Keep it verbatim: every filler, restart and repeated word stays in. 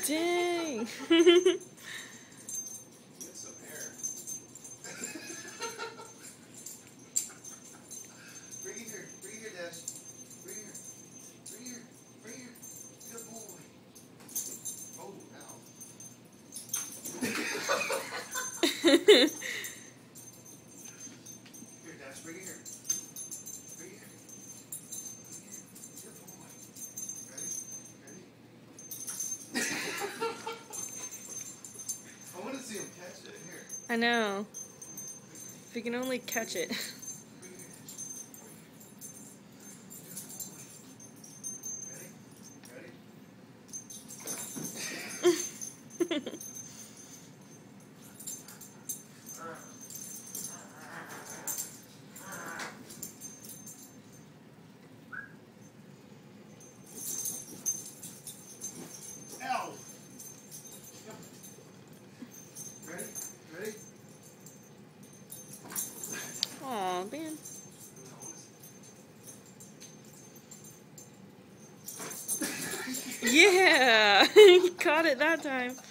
Dang. Get some hair. Bring it here. Bring it here, Dash. Bring it here. Bring it here. Bring it here. Good boy. Oh, now. Here, Dash. Bring it here. Bring it here. Bring it here. Good boy. Ready? Ready? I want to see him catch it. Here. I know. If you can only catch it. Ow! Yep. Ready? Ready? Aw, man. Yeah! He caught it that time.